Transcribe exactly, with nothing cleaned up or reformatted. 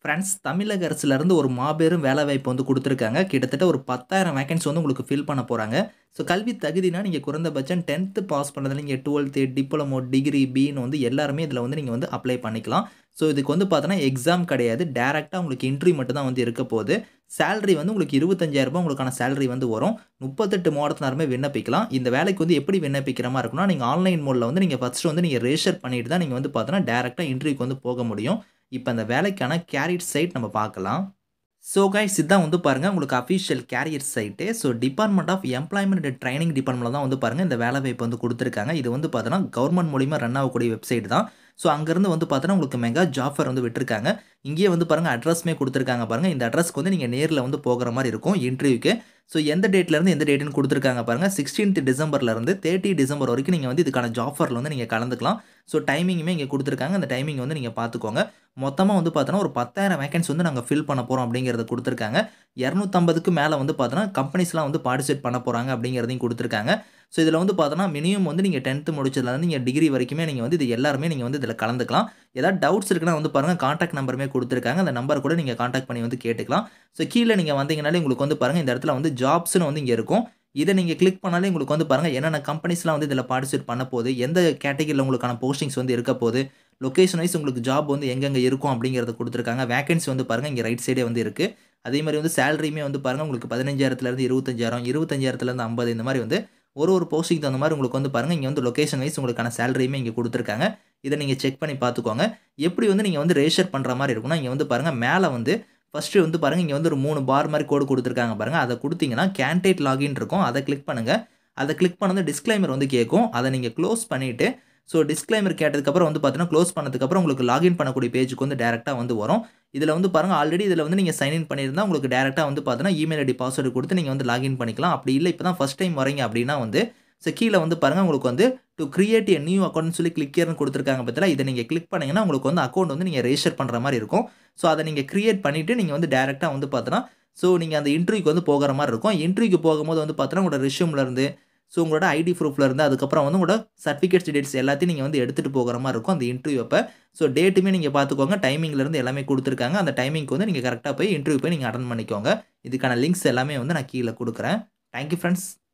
Friends தமிழக அரசுலேருந்து ஒரு மாபெரும் வேலைவாய்ப்பு வந்து குடுத்துருக்காங்க. கிட்டத்தட்ட ஒரு பத்தாயிரம் வேக்கன்சி வந்து உங்களுக்கு ஃபில் பண்ண போறாங்க. ஸோ கல்வி தகுதினா நீங்க குறைந்தபட்சம் டென்த் பாஸ் பண்ணதுல நீங்க ட்வெல்த், டிப்ளமோ, டிகிரி, பின்னு வந்து எல்லாருமே இதில வந்து நீங்க வந்து அப்ளை பண்ணிக்கலாம். ஸோ இதுக்கு வந்து பார்த்தோன்னா எக்ஸாம் கிடையாது. டைரக்ட்டா உங்களுக்கு இன்டர்வியூ மட்டும் தான் வந்து இருக்க போது. சேலரி வந்து உங்களுக்கு இருபத்தஞ்சாயிரம் ரூபாய் உங்களுக்கான சேலரி வந்து வரும். முப்பத்தெட்டு மாவட்டத்தினருமே விண்ணப்பிக்கலாம். இந்த வேலைக்கு வந்து எப்படி விண்ணப்பிக்கிற மாரி இருக்கும்னா, நீங்க ஆன்லைன் மோட்ல வந்து நீங்க ஃபர்ஸ்ட் வந்து நீங்க ரெஜிஸ்டர் பண்ணிட்டு தான் நீங்க வந்து பார்த்தோன்னா டைரக்ட்டா இன்டர்வியூக்கு வந்து போக முடியும். இப்ப அந்த வேலைக்கான கேரியர் சைட் நம்ம பார்க்கலாம். ஸோ கைஸ் இதான் வந்து பாருங்க உங்களுக்கு official career site. So department of employment and training டிபார்ட்மெண்ட்ல தான் வந்து பாருங்க இந்த வேலைவாய்ப்பு வந்து குடுத்துருக்காங்க. இது வந்து பார்த்தோன்னா கவர்ன்மென்ட் மூலியமா ரன் ஆகக்கூடிய வெப்சைட் தான். ஸோ அங்கருந்து வந்து பார்த்தோன்னா உங்களுக்கு மெகா ஜாப் ஃபேர் வந்து விட்டுருக்காங்க. இங்கேயே வந்து பாருங்க அட்ரஸுமே குடுத்துருக்காங்க பாருங்க. இந்த அட்ரஸ்க்கு வந்து நீங்க நேர்ல வந்து போகுற மாரி இருக்கும் இன்டர்வியூக்கு. ஸோ எந்த டேட்லேருந்து எந்த டேட்ன்னு குடுத்துருக்காங்க பாருங்க. பதினாறாம் டிசம்பர்லேருந்து முப்பதாம் டிசம்பர் வரைக்கும் நீங்க வந்து இதுக்கான ஜாப் ஃபேர்ல வந்து நீங்க கலந்துக்கலாம். ஸோ டைமிங்குமே இங்க குடுத்துருக்காங்க. அந்த டைமிங் வந்து நீங்க பார்த்துக்கோங்க. மொத்தமா வந்து பார்த்தோன்னா ஒரு பத்தாயிரம் வேக்கன்சி வந்து நாங்க ஃபில் பண்ண போறோம் அப்படிங்கிறத குடுத்துருக்காங்க. இருநூற்று ஐம்பதுக்கு மேல வந்து பார்த்தோன்னா கம்பெனிஸ்லாம் வந்து பார்ட்டிசிபேட் பண்ண போறாங்க அப்படிங்கிறதையும் குடுத்துருக்காங்க. ஸோ இதில வந்து பார்த்தோன்னா மினிமம் வந்து நீங்க டென்த் முடிச்சதுலேருந்து நீங்க டிகிரி வரைக்குமே நீங்க வந்து இது எல்லாருமே நீங்க வந்து இதில கலந்துக்கலாம். ஏதாவது டவுட்ஸ் இருக்குன்னா வந்து பாருங்க கான்டாக்ட் நம்பருமே குடுத்துருக்காங்க. அந்த நம்பர் கூட நீங்க கான்டாக்ட் பண்ணி வந்து கேட்டுக்கலாம். ஸோ கீழ நீங்க வந்தீங்கனாலே உங்களுக்கு வந்து பாருங்க இந்த இடத்துல வந்து ஜாப்ஸ்ன்னு வந்து இங்க இருக்கும். இத நீங்க கிளிக் பண்ணாலே உங்களுக்கு வந்து பாருங்க என்னென்ன கம்பெனிஸ்லாம் வந்து இதில பார்ட்டிசிபேட் பண்ண போது, எந்த கேட்டகரில உங்களுக்கான போஸ்டிங்ஸ் வந்து இருக்க போது, லொகேஷன் வைஸ் உங்களுக்கு ஜாப் வந்து எங்கெங்க இருக்கும் அப்படிங்கிறத குடுத்துருக்காங்க. வேக்கன்சி வந்து பாருங்க இங்க ரைட் சைடே வந்து இருக்கு. அதே மாரி வந்து சேலரியுமே வந்து பாருங்க உங்களுக்கு பதினைந்தாயிரத்திலிருந்து இருபத்தஞ்சாயிரம், இருபத்தஞ்சாயிரத்திலிருந்து ஐம்பது இந்த மாரி வந்து ஒரு ஒரு போஸ்டிங்க்கு தகுந்த மாரி உங்களுக்கு வந்து பாருங்க இங்க வந்து லொகேஷன் வைஸ் உங்களுக்கான சேலரியுமே இங்க குடுத்துருக்காங்க. இத நீங்க செக் பண்ணி பார்த்துக்கோங்க. எப்படி வந்து நீங்க வந்து ரெஜிஸ்டர் பண்ற மாரி இருக்கும்னா, இங்க வந்து பாருங்க மேல வந்து ஃபர்ஸ்ட் வந்து பாருங்க இங்க வந்து ஒரு மூணு பார் மாரி கோடு குடுத்துருக்காங்க பாருங்க. அத குடுத்தீங்கன்னா கேண்டிடேட் லாகின் இருக்கும். அத கிளிக் பண்ணுங்க. அத கிளிக் பண்ணதும் டிஸ்க்ளைமர் வந்து கேட்கும். அத நீங்க குளோஸ் பண்ணிட்டு ஸோ டிஸ்க்ளைமர் கேட்டதுக்கு அப்புறம் வந்து பார்த்தீங்கன்னா, குளோஸ் பண்ணதுக்கு அப்புறம் உங்களுக்கு லாகின் பண்ணக்கூடிய பேஜ்க்கு வந்து டைரக்ட்டா வந்து வரும். இதில வந்து பாருங்க ஆல்ரெடி இதில வந்து நீங்க சைன் இன் பண்ணியிருந்தா உங்களுக்கு டைரக்ட்டா வந்து பார்த்தீங்கன்னா, இமெயில் ஐடி பாஸ்வேர்ட் குடுத்து நீங்க வந்து லாகின் பண்ணிக்கலாம். அப்படி இல்ல இப்ப தான் ஃபர்ஸ்ட் டைம் வரீங்க அப்படின்னா வந்து ஸோ கீழ வந்து பாருங்க உங்களுக்கு வந்து டூ கிரியேட் எ நியூ அக்கவுண்ட்ன்னு சொல்லி கிளிக் ஹியர்ன்னு குடுத்துருக்காங்க பார்த்தீங்களா, இத நீங்க கிளிக் பண்ணீங்கன்னா, உங்களுக்கு வந்து அக்கவுண்ட் வந்து நீங்க ரெஜிஸ்டர் பண்ற மாரி இருக்கும். ஸோ அத நீங்க கிரியேட் பண்ணிட்டு நீங்க வந்து டைரக்ட்டா வந்து பார்த்தோன்னா, ஸோ நீங்க அந்த இன்டர்வியூக்கு வந்து போகுற மாரி இருக்கும். இன்டர்வியூக்கு போகும்போது வந்து பார்த்தோன்னா, உங்களோட ரெஸ்யூம்லருந்து, ஸோ உங்களோட ஐடி ப்ரூஃப்லருந்து, அதுக்கப்புறம் வந்து உங்களோட சர்டிஃபிகேட்ஸ் டீட்டெயில்ஸ் எல்லாத்தையும் நீங்க வந்து எடுத்துட்டு போகுற மாரி இருக்கும் அந்த இன்டர்வியூ அப்ப. ஸோ டேட்டுமே நீங்க பார்த்துக்கோங்க. டைமிங்லருந்து எல்லாமே குடுத்துருக்காங்க. அந்த டைமிங்க்கு வந்து நீங்க கரெக்ட்டா போய் இன்டர்வியூ போய் நீங்க அட்டெண்ட் பண்ணிக்கோங்க. இதுக்கான லிங்க்ஸ் எல்லாமே வந்து நான் கீழ குடுக்குறேன். Thank you friends.